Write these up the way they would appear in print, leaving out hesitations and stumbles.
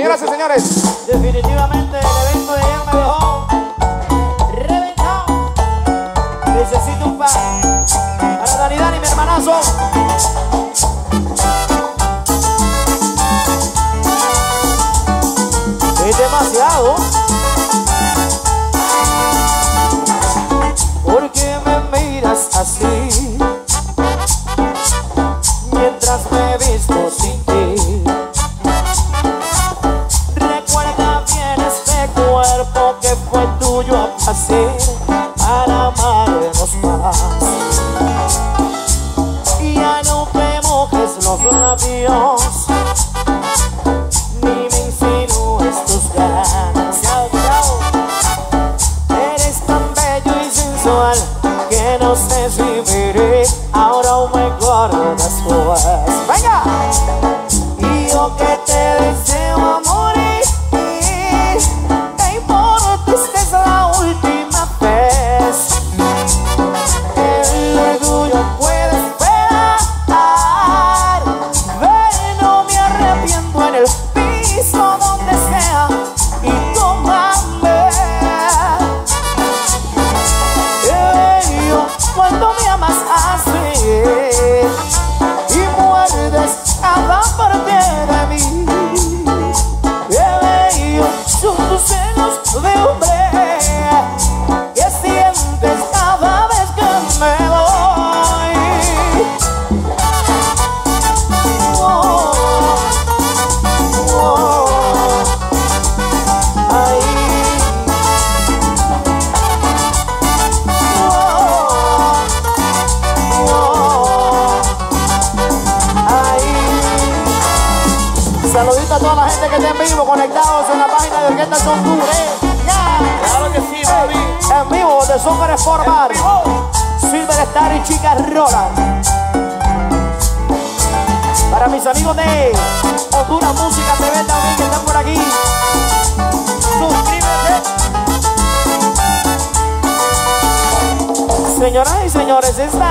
Señoras y señores, definitivamente el evento de ayer me dejó reventado. Necesito un pan para Dani, mi hermanazo. Es demasiado. ¿Por qué me miras así mientras me visto sin ti? Recuerda bien este cuerpo que fue tuyo a placer para amarnos más. Y ya no me mojes los labios ni me insinúes tus ganas. Eres tan bello y sensual que no sé si miré, ahora aún me guardo después. ¡Venga! Y yo que te deseo a morir, te importa esta es la última vez. El orgullo puede esperar, ven, no me arrepiento en el piso donde sea y tómame. Cuando me amas así y muerdes cada parte de mí, qué bello son tus senos de hombre que sientes cada vez que me voy. Oh, oh, ay. Saludito a toda la gente que está en vivo, conectados en la página de Orquesta Son Touré. Yeah. claro que sí, papi. En vivo de Super Sport Bar, Silver Star y Chicas Roland. Para mis amigos de Honduras Música TV también que están por aquí, suscríbete. Señoras y señores, esta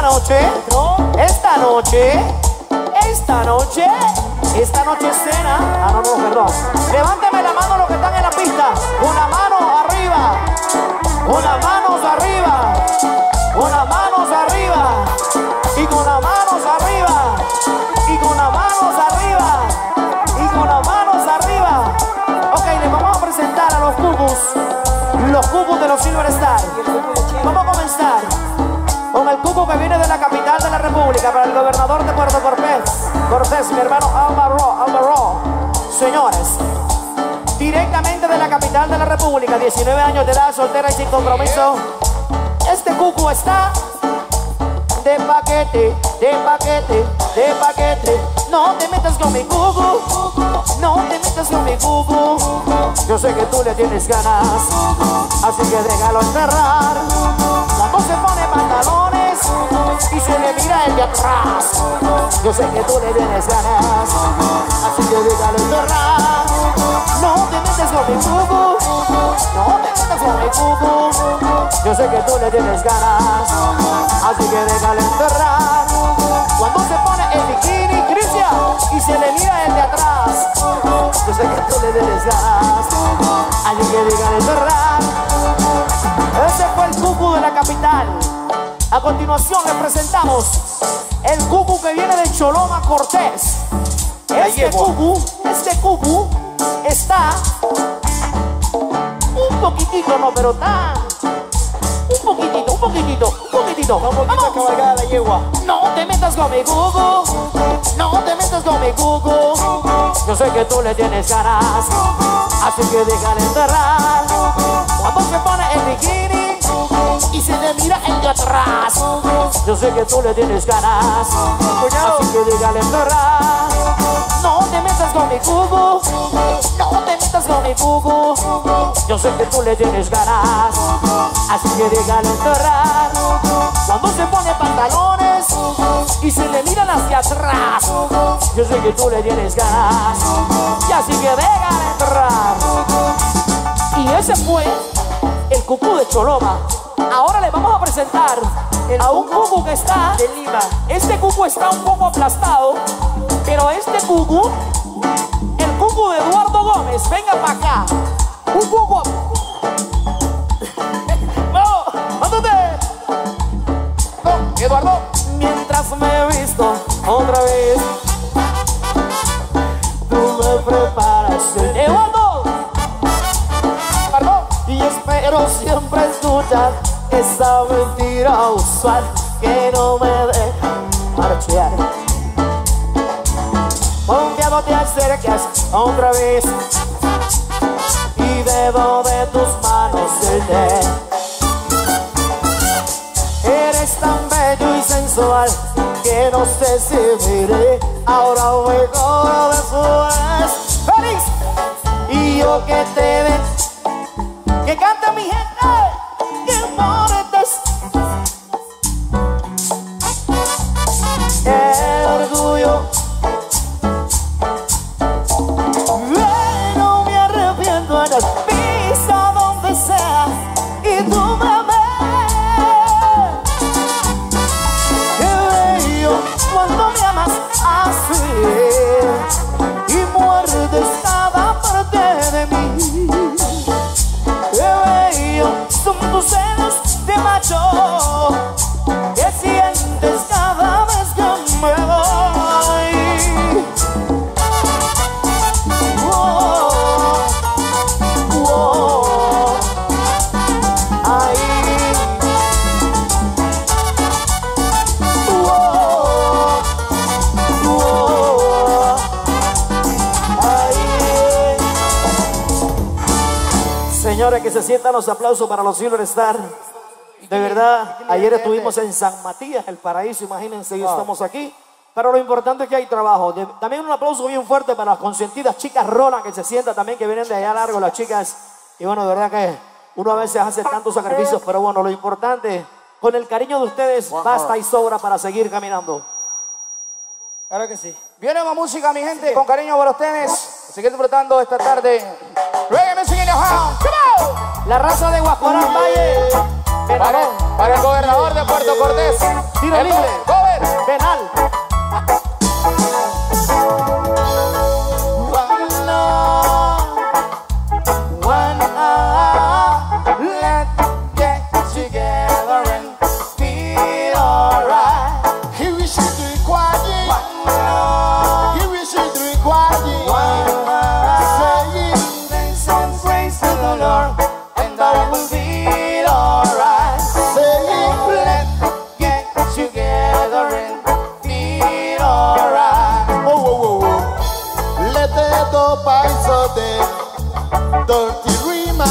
noche cena. Ah, no, perdón. Levánteme la mano los que están en la pista. Una mano arriba. Una manos arriba. Una manos arriba. Y con las manos arriba. Y con las manos arriba. Y con las manos arriba. Ok, les vamos a presentar a los cucus. Los cucus de los Silver Star. Vamos a comenzar con el cuco que viene de la capital de la República para el gobernador de Puerto Cortés, mi hermano Álvaro. Señores, directamente de la capital de la República, 19 años de edad, soltera y sin compromiso. Este cuco está de paquete. No te metas con mi cuco, no te metas con mi cuco. Yo sé que tú le tienes ganas, así que déjalo enterrar. Cuando se pone pantalones y se le mira el de atrás, yo sé que tú le tienes ganas, así que déjalo enterrar. No te metas con mi cuco, no te metas con mi cuco. Yo sé que tú le tienes ganas, así que déjalo enterrar. Cuando se pone el bikini, Cristian, y se le mira el de atrás, yo sé que tú le tienes ganas, así que déjalo enterrar. Ese fue el cucu de la capital. A continuación le presentamos el cucu que viene de Choloma, Cortés. Este cucu está un poquitito, no, pero está un poquitito. Vamos a cabalgar la yegua. No te metas con mi cucu, no te metas con mi cucu. Yo sé que tú le tienes ganas, así que déjale enterrar. Cuando se pone el bikini y se le mira el de atrás, yo sé que tú le tienes ganas, así que déjale enterrar. No te metas con mi cucu, no te metas con mi cucu. Yo sé que tú le tienes ganas, así que déjale enterrar. Cuando se pone pantalones y se le miran hacia atrás, yo sé que tú le tienes ganas, y así que déjale enterrar. Y ese fue el cucú de Choloma. Ahora le vamos a presentar a un cucú que está de Lima. Este cucú está un poco aplastado, pero este cucú, el cucú Gugu de Eduardo Gómez, venga para acá. Un Gugu. No, mándate. No, Eduardo. Mientras me he visto otra vez, tú me preparas el Eduardo. Perdón. Y espero siempre escuchar esa mentira usual que no me deja marchar. Confiado te acercas otra vez y debo de tus manos el té. Eres tan bello y sensual que no sé si miré ahora o mejor después. ¡Feliz! Y yo que te ve, que cante mi gente, que mortes. El orgullo. No me arrepiento en el piso donde sea y tú me ves. Qué bello cuando me amas así y muerdes cada parte de mí. Qué bello son tus celos de macho que sientes cada vez que me voy. Señores, que se sientan los aplausos para los Silver Star. De verdad, ayer estuvimos en San Matías, el paraíso, imagínense, y estamos aquí. Pero lo importante es que hay trabajo. También un aplauso bien fuerte para las consentidas chicas Roland, que se sientan también, que vienen de allá largo, las chicas. Y bueno, de verdad que uno a veces hace tantos sacrificios, pero bueno, lo importante, con el cariño de ustedes, basta y sobra para seguir caminando. Claro que sí. Viene más música, mi gente, con cariño para ustedes. Seguir disfrutando esta tarde. Reggae music in the house. Come on. La raza de Guaporán Valle. Para el gobernador de Puerto Cortés. Tiro libre. Gober. Penal. Let's get together and feel alright. Here we should do it quietly. Here we should do it quietly. Saying some praise to the Lord, and I will feel alright. Saying let's get together and feel alright. Oh, oh, oh. Let the door by so day. Dirty rima.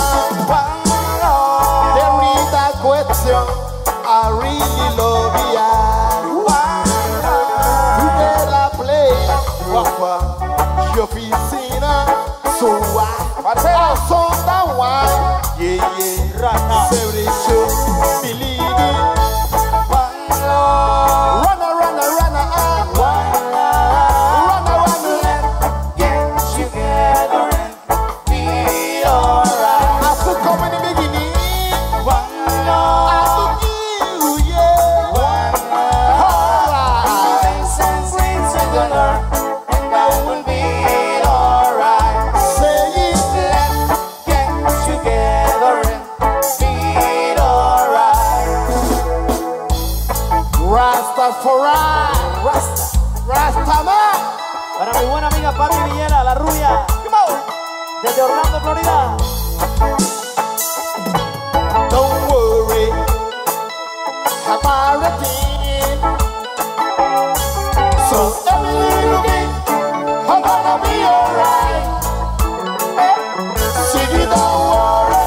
There is a question I really love you. Together play wafa your piscina. So I saw that one. Yeah, yeah. Celebration, believe it. Runner, runner, runner, runner, runner. Let's get together and feel alright. I still come in the beginning. I took you, yeah. Alright. And I will be alright. Say it. Let's get together and feel alright. Rastafari. Rastaman. Para mi buena amiga Patti Villela, la rubia. Desde Orlando, Florida. Don't worry about a thing. So every little thing, I'm gonna be alright. Sing it, don't worry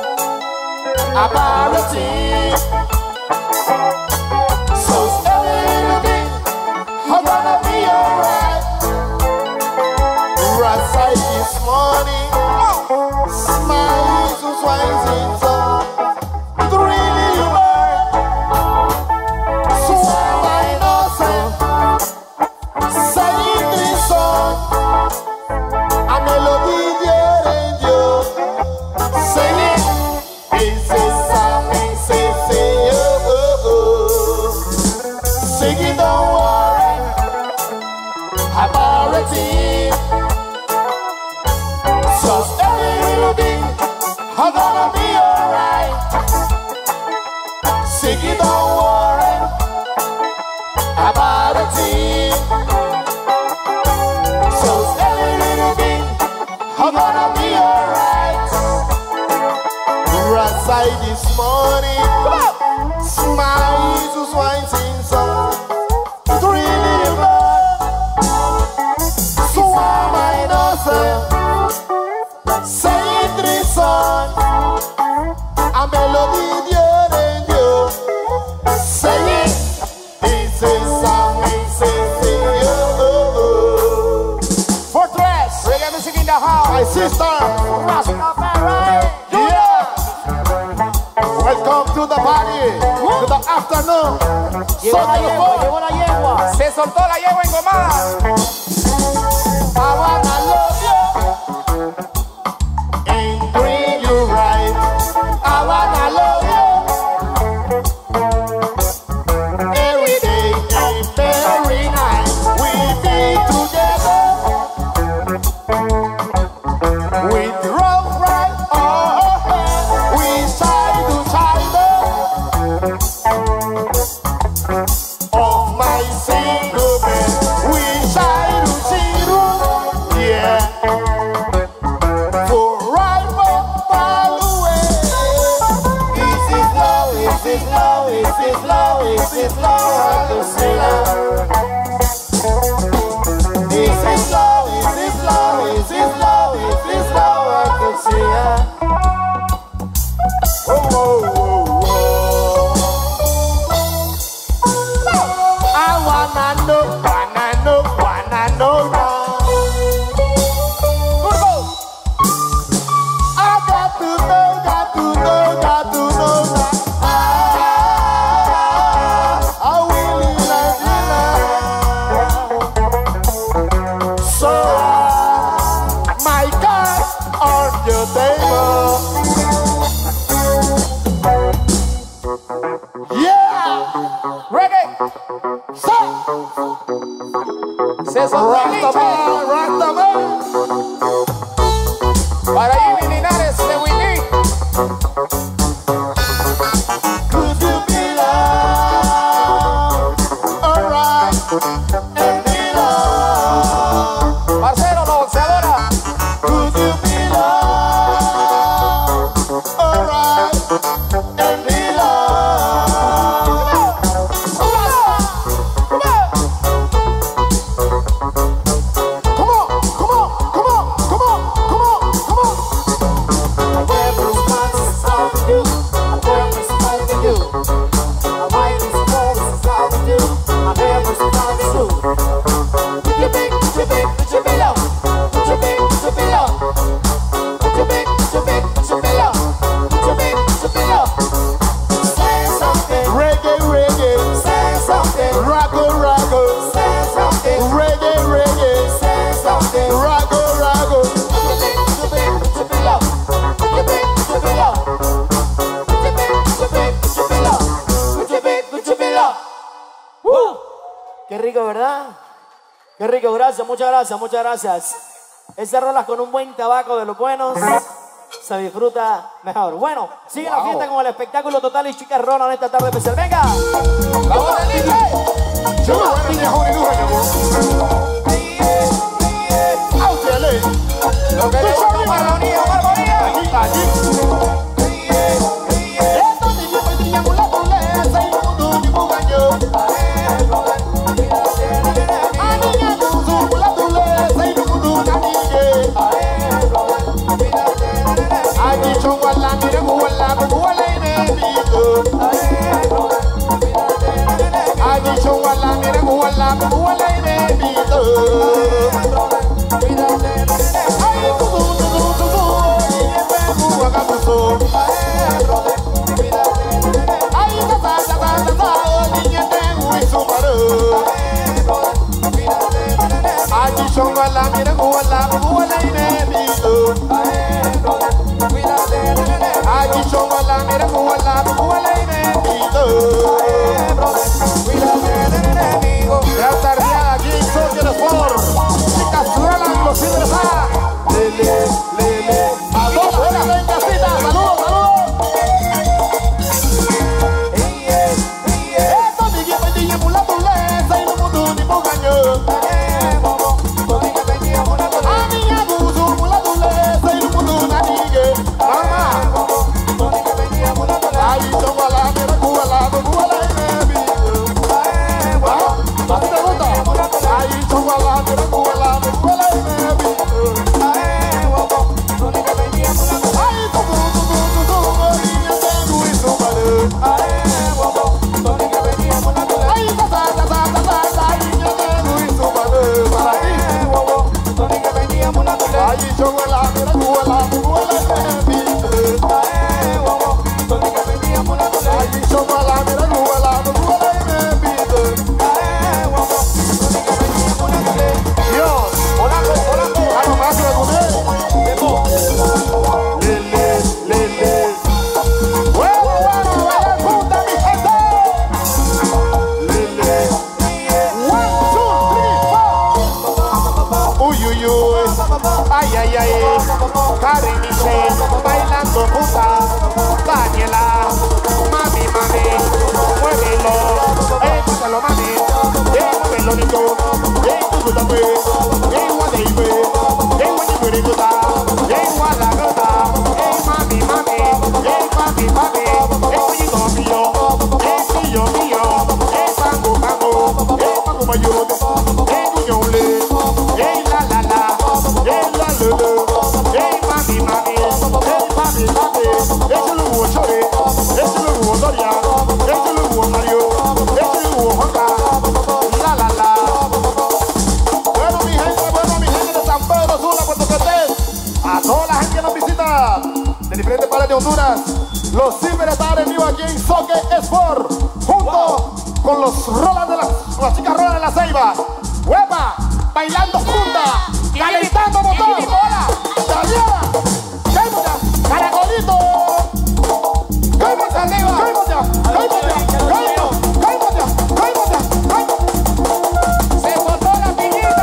about a thing. So every little thing, I'm gonna be alright. Right side this morning, smile is rising sun. It really works. So I know, sing this song. A melody de you. Sing it. This is something, say you. Sing it, don't worry about a thing. Just every little thing are gonna be alright. Ziggy, don't worry about a thing. Just every little thing are gonna be alright. Outside this morning, smiles was winding song. Three little birds, so am I innocent. Say three song, a melody de Dios. Say it, this is song, this is you. Fortress, reggae music in the house. My sister, Rushing Up and Right. Welcome to the party, to the afternoon. Llegó la yegua. Se soltó la yegua engomada. I wanna love you and treat you right. I wanna love you every day and every night. We be together with rough right. We side to side of my single bed. We side to zero, yeah. Forever far away. This is love, this is love, this is love, this is love, I can see love. This is love, this is love, this is love, this is love, I can see love. Oh, oh, oh, oh. I wanna know now. I got to know now. I really love you now. So, my cards on your table. Yeah, Reggae. Se soltó el bicho. Rastaman. Para Ivy Linares de Willy. Could you be loved? Alright, and be loved. Marcelo, la boxeadora. Could you be loved? Alright, and be loved. Qué rico, ¿verdad? Qué rico, gracias, muchas gracias. Esas rolas con un buen tabaco de los buenos se disfruta mejor. Bueno, sigue la fiesta con el espectáculo total y chicas rolas en esta tarde especial. ¡Venga! La voz del DJ. Lo que le gusta para la unidad, Chicas, ruelan los hidros. uy, uy. Ay, ay, ay. Karen Michelle, bailando puta. Daniela, mami, mami, muévelo. Muévelo, mami. Muévelo, nico. Tukuta, pues. Guadeibe. Guadeibe, Guadagota. Mami, mami. Papi, papi. Pollito mío. Pillo mío. Pango, pango. Pango mayude. Cuñole. La, la, la. La, lulu. Mami, mami. Papi, papi. Échale huevo, chore. Échale huevo, Doria. Échale huevo, Mario. Échale huevo, Juanca. La, la, la. Bueno, mi gente de San Pedro Sula, Puerto Cortés. A toda la gente que nos visita de diferentes partes de Honduras. Los Silver están en vivo aquí en Soque Sport, junto con los rolas de las chicas rolas de la Ceiba. ¡Huepa! Bailando junta, calentando motor. ¡Daniela! ¡Cállate! ¡Caracolito! ¡Cállate! ¡Cállate! ¡Cállate! ¡Cállate! ¡Se botó la piñita!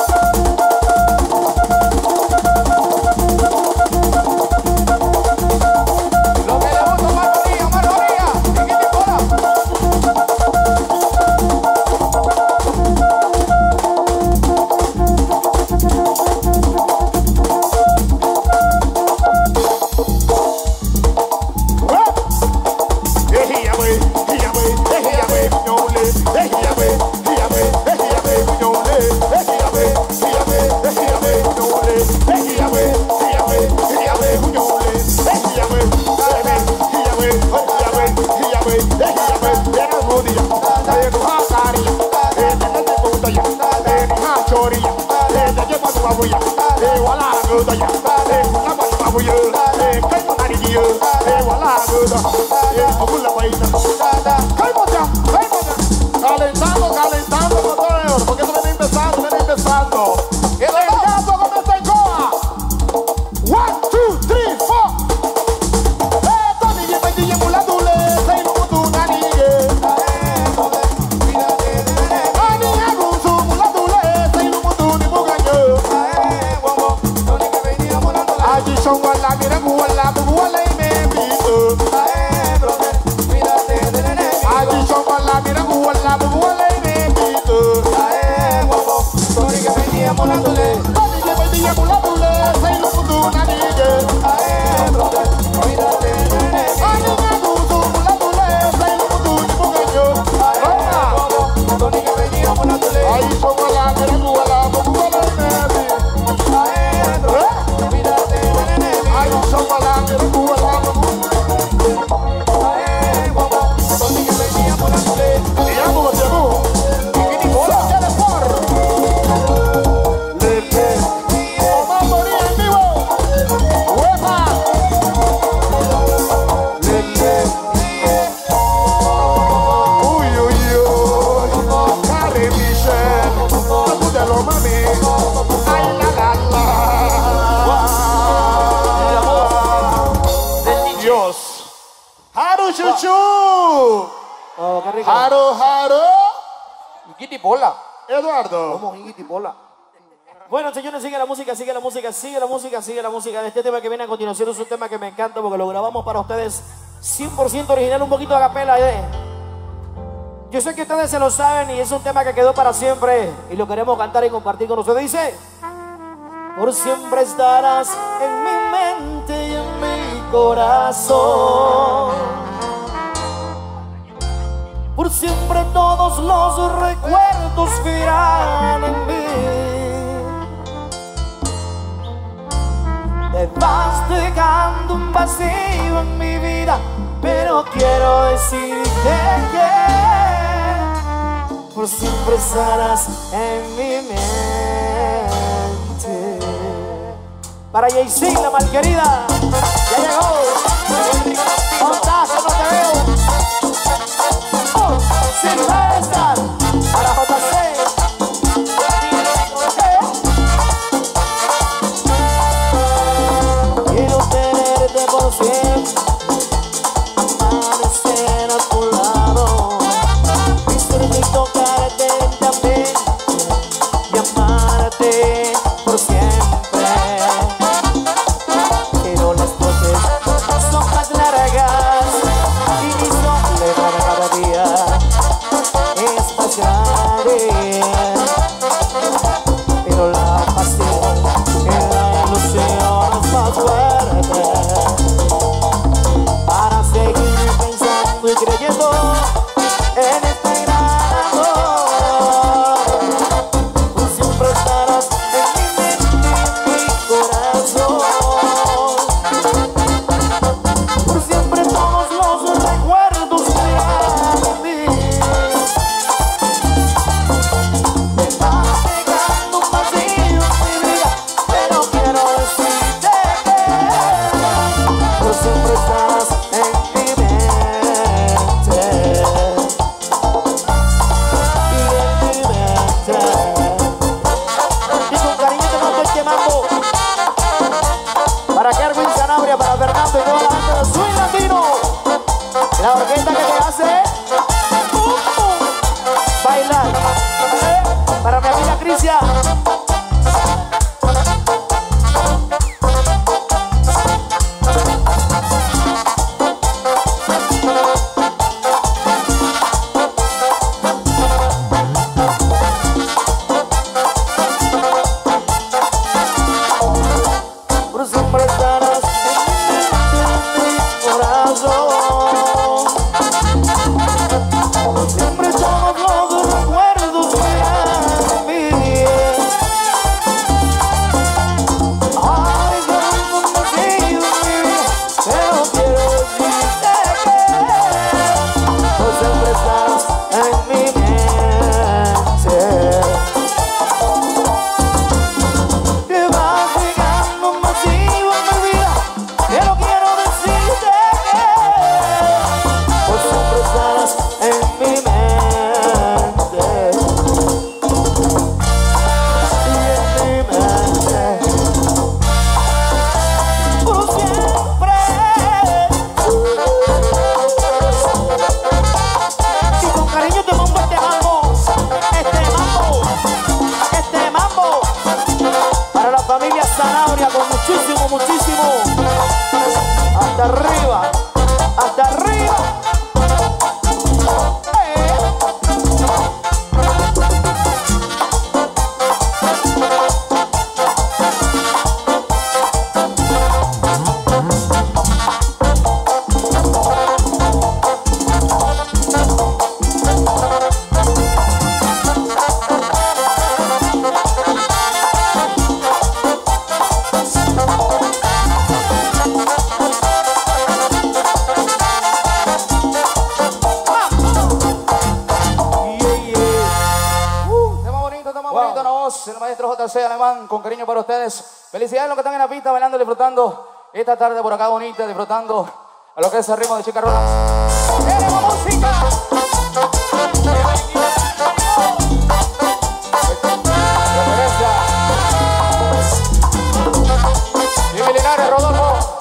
Calentando, calentando, motor, porque esto viene empezando, viene empezando. El gato comienza en coa. 1, 2, 3, 4. Tony, DJ, muladule, say no mutu nanige. Ani agusu muladule, say no mutu ni mugayo. Aji shongwala, mira guwala, guwala y me pito. Aji shongwala, mira guwala, guwala y me pito. Tony que venía muladule, say no mutu nanige. Ahí somos la que no la ahí somos la que no Chuchu. Oh, qué rico. Jaro, Jaro. Higuiti bola. Eduardo. Vamos, higuiti bola. Bueno, señores, sigue la música, sigue la música, sigue la música, sigue la música. Este tema que viene a continuación es un tema que me encanta porque lo grabamos para ustedes 100% original, un poquito a capela. Yo sé que ustedes se lo saben y es un tema que quedó para siempre y lo queremos cantar y compartir con ustedes. Dice: por siempre estarás en mi mente y en mi corazón. Por siempre todos los recuerdos vivirán en mí. Te vas dejando un vacío en mi vida, pero quiero decirte que por siempre estarás en mi mente. Para Jaycee, la malquerida, ya llegó. ¿Cómo estás? No te veo. Sin estar para JC. Quiero tenerte por siempre, amanecer a tu lado, vivir y tocarte lentamente y amarte por siempre. hasta arriba, hasta arriba. El maestro JC Alemán, con cariño para ustedes. Felicidades a los que están en la pista bailando, disfrutando esta tarde por acá bonita, disfrutando a lo que es el ritmo de Chica Rolas. ¡Queremos música! Y Milinares, Rodolfo.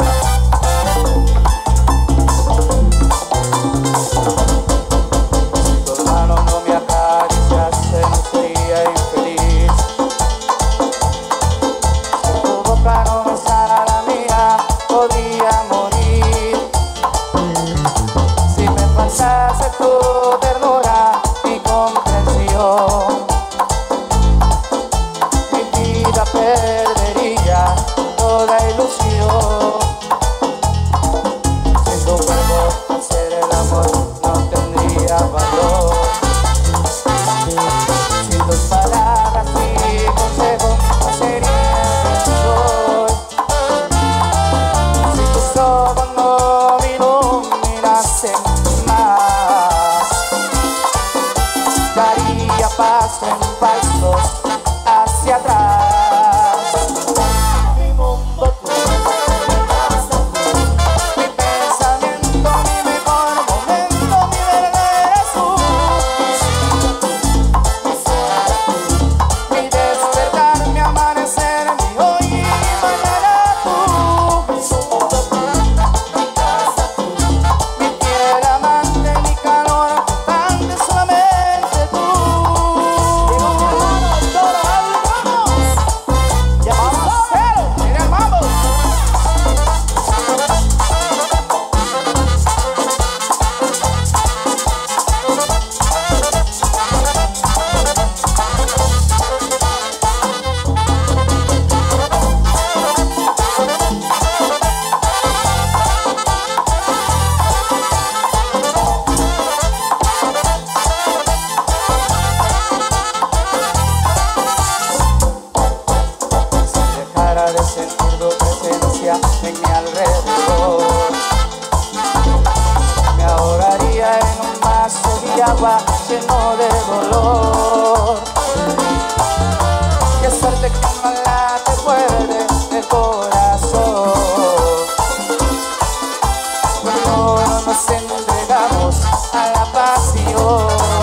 Si tu mano no me acaricia, sentiría infeliz. No besara la mía, podría morir. Si me faltase tu ternura y comprensión, mi vida perdería toda ilusión. Sin tu cuerpo hacer el amor no tendría valor. Sin tus palabras y consejos no sería. No me iluminasen más, daría paso en pasos hacia atrás. Mi mundo tú, mi pensamiento, mi mejor momento, mi verdadera azul. Mi despertar, mi amanecer, mi hoy y mañana tú. De sentir tu presencia en mi alrededor, me ahogaría en un vaso de agua lleno de dolor. Qué suerte que no late fuerte el corazón, cuando nos entregamos a la pasión.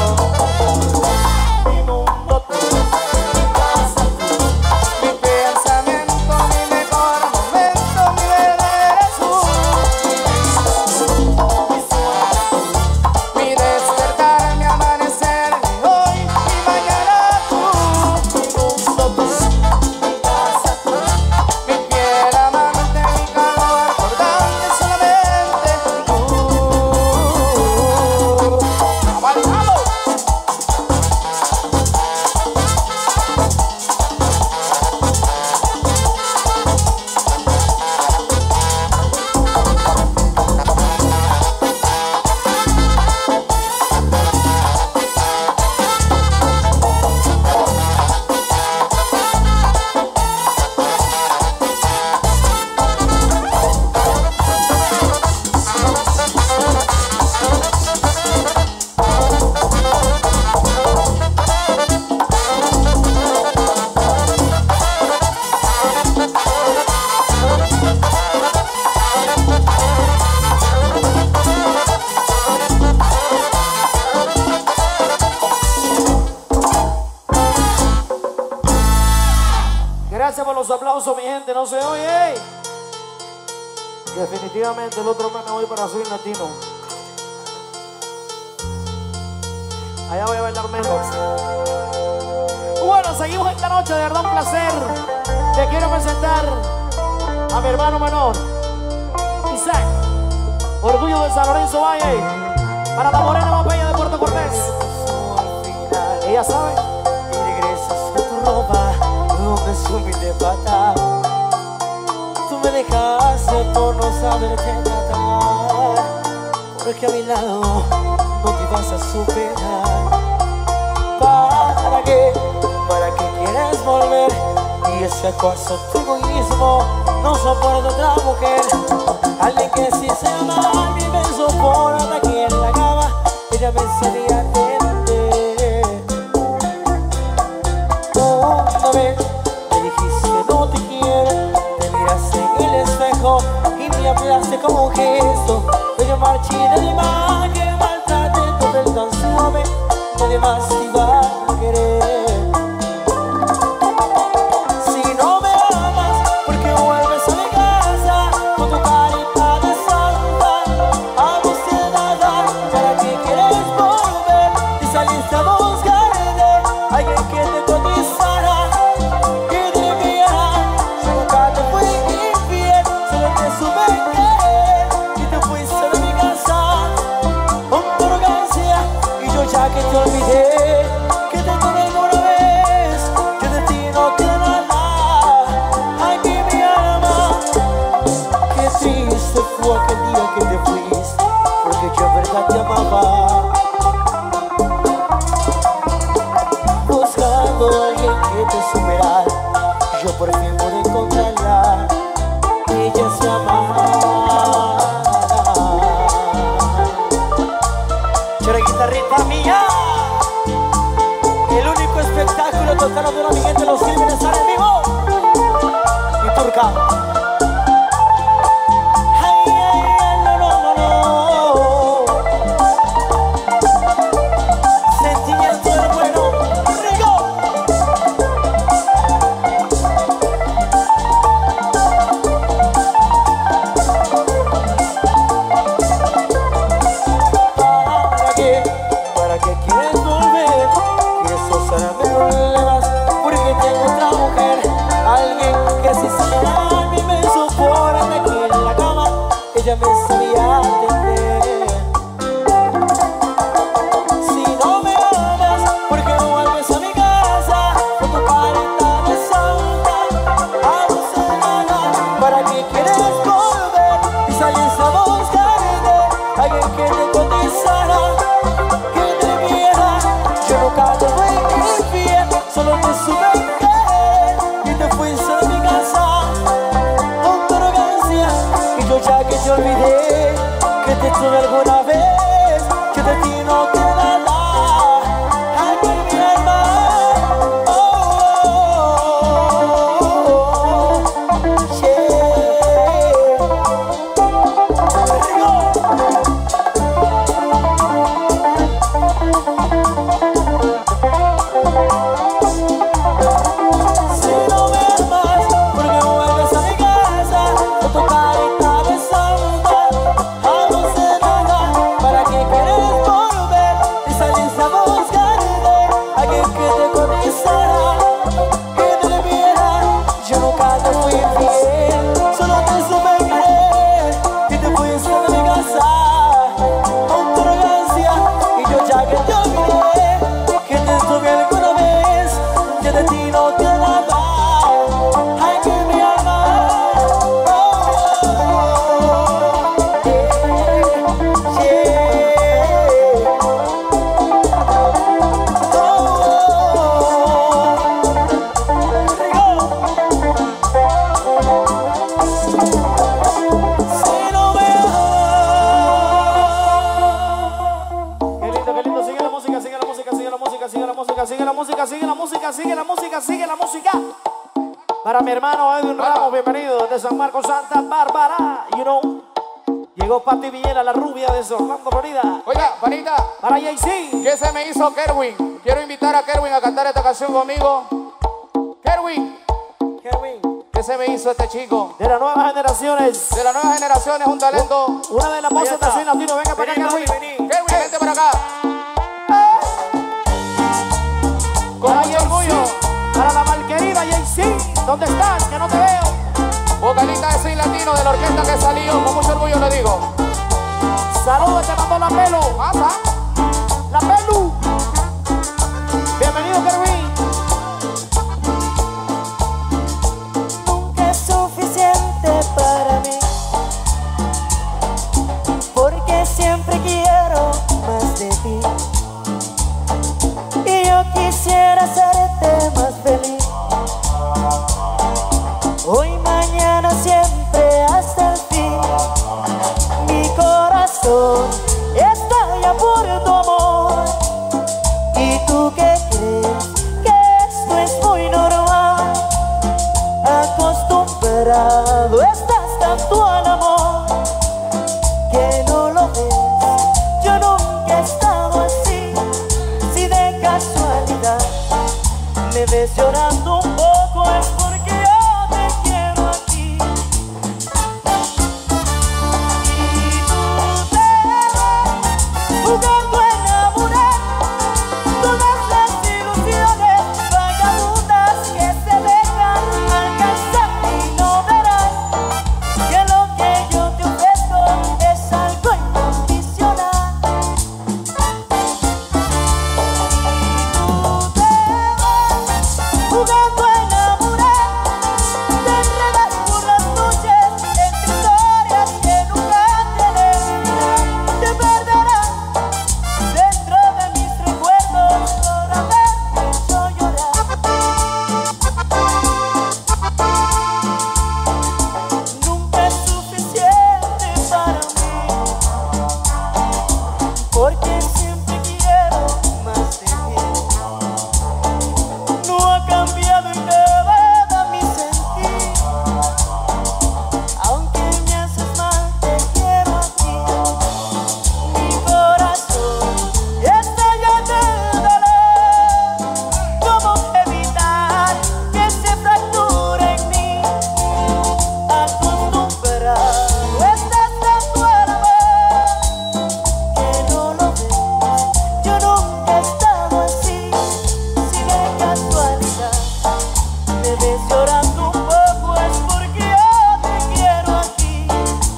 Gracias por los aplausos, mi gente, no se oye. Definitivamente el otro mes me voy para Swing Latino. Allá voy a bailar menos. Bueno, seguimos esta noche, de verdad un placer. Te quiero presentar a mi hermano menor, Isaac. Orgullo de San Lorenzo Valle. Para la morena más bella de Puerto Cortés. Ella sabe. Y regresas con tu ropa, donde es humilde pata. Tú me dejaste por no saberte tratar, porque a mi lado no te vas a superar. ¿Para qué? ¿Para qué quieres volver? Y es que acaso tu egoísmo no soporta otra mujer. Alguien que sí se ama, a mí me soporta aquí en la cama. Ella me sabía atender. Una vez me dijiste no te quiero, te miraste en el espejo y me hablaste como un gesto. Pero marché de mi mano que maltraté todo el tan suave. Nadie más te iba a querer. Si no me amas, ¿por qué vuelves a mi casa con tu carita de santa? A mí sin nada, ¿para qué quieres volver? Y saliste a buscarme alguien que te cotizara, que te viera. Yo nunca te fui infiel, solo te supe querer y te fuiste de mi casa con tu arrogancia. Y yo ya que te olvidé, que te tomé alguna vez, que de ti no queda nada. Ay, que mi alma, qué triste fue aquel día que te fuiste, porque yo en verdad te amaba. Buscando a alguien que te superara, yo por fin pude encontrarla. Ella se amaba. Chora guitarrita mía, el único espectáculo total de mi gente, los crímenes salen en vivo. Y turca. Ay, ay, ay, no, no, no. Sentimiento del bueno, rico. ¿Para qué? ¿Para qué quieres volver? ¿Quieres causarme problemas? Porque tengo otra mujer, alguien que si se a mí me soporta aquí en la cama. Ella me sabía atender. Si no me amas, ¿por qué no vuelves a mi casa con tu carita de santa? A nada, ¿para qué quieres volver? Y saliste a buscarme alguien que te cotizara, que te viera. Yo nunca te fui infiel, solo te supe querer y te fuiste de mi casa con tu arrogancia. Y yo ya que te olvidé, que te tuve alguna vez, que de ti no queda nada. Ay, que mi alma, oh, oh, oh, yeah. Rico. Si no me amas, ¿por qué no vuelves a mi casa con tu carita de santa? A no sé nada, ¿para qué quieres volver? Y saliste a buscarme alguien que te cotizara, que te viera. Yo nunca te fui infiel, solo te supe querer y te fuiste de mi casa con tu arrogancia. Y yo ya que te olvidé, que te estuve alguna vez, que de ti no queda nada. Ay, que mi alma, oh, oh, oh, yeah, yeah. Oh, si no me amas. Qué lindo, sigue la música, sigue la música, sigue la música, sigue la música, sigue la música, sigue la música, sigue la música, sigue la música. Para mi hermano Edwin Ramos, bienvenido desde San Marcos, Santa Bárbara. You know, llegó Pati Villela, la rubia de Orlando, Florida. Oiga, panita, Para JC. ¿qué se me hizo Kerwin? Quiero invitar a Kerwin a cantar esta canción conmigo. Kerwin, Kevin, ¿qué se me hizo este chico? de las nuevas generaciones. De las nuevas generaciones, un talento. Una de las voces de Soy Latino. Venga para acá, Kevin. Kerwin, vente para acá. Con Para mucho orgullo. Para la malquerida JC. ¿Dónde estás? Que no te veo. Vocalista de Soy Latino de la orquesta que salió, con mucho orgullo lo digo. Saludos, te mando la pelo. Pasa. La pelu. Bienvenido, Kerwin. Nunca es suficiente para mí, porque siempre quiero más de ti. Y yo quisiera hacerte más feliz. Hoy, mañana, siempre hasta el fin. Mi corazón estalla por tu amor. ¿Y tú qué crees? Que esto es muy normal. Acostumbrado estás tanto al amor que no lo ves. Yo nunca he estado así. Si de casualidad me ves llorando un poco, es porque yo te quiero a ti. Y tú te vas jugando a enamorar todas las ilusiones vagabundas que se dejan alcanzar, y no verás que lo que yo te ofrezco es algo incondicional. Y tú te vas jugando a enamorar, te enredas por las noches entre historias que nunca terminan. Te perderás dentro de mis recuerdos por haberme hecho llorar. Nunca es suficiente para mí, porque siempre quiero más de ti. No ha cambiado en nada mi sentir. Aunque me haces mal, te quiero aquí. Mi corazón está lleno de dolor. ¿Cómo evitar que se fracture en mí? Acostumbrado estás tanto al amor que no lo ves. Yo nunca he estado así. Si de casualidad me ves llorando un poco, es porque yo te quiero aquí.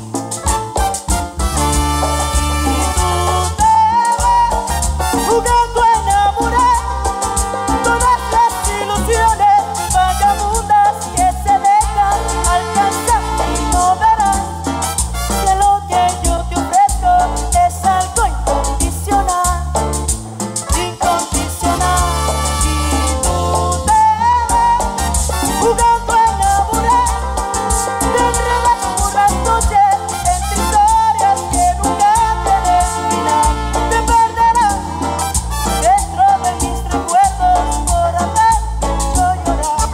Y tú te vas jugando a enamorar todas las ilusiones vagabundas que se dejan alcanzar, y no verás que lo que yo te ofrezco es algo incondicional. Incondicional. Y tú te vas jugando a enamorar, te enredas por las noches entre historias que nunca terminan. Te perderás dentro de mis recuerdos por haberme hecho llorar.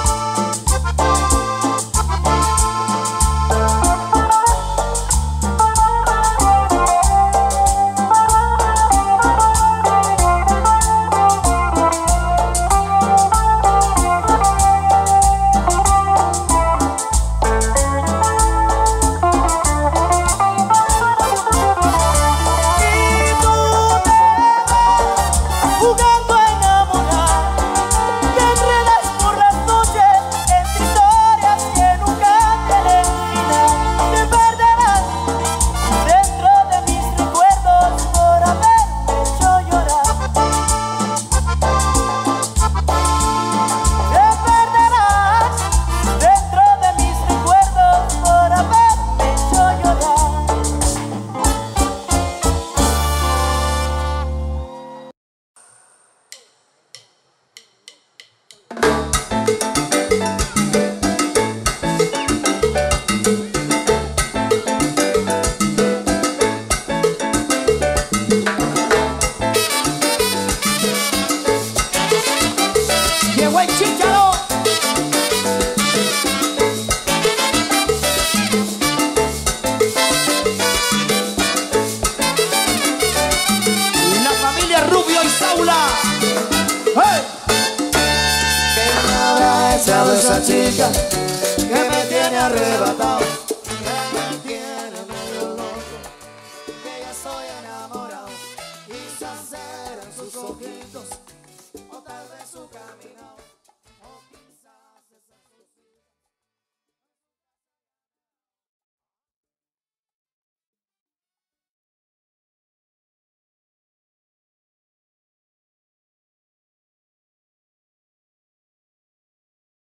Y tú te vas jugando a enamorar, te enredas por las noches entre historias que nunca terminan. Te perderás dentro de mis recuerdos por haberme hecho llorar. Te perderás dentro de mis recuerdos por haberme hecho llorar. Llegó el Chícharo. La familia Rubio y Saula. ¡Hey! ¿Qué me habrá echado esa chica que me tiene arrebatado? Que me tiene medio loco, que ya estoy enamorado. Quizás eran sus ojitos o tal vez su camino.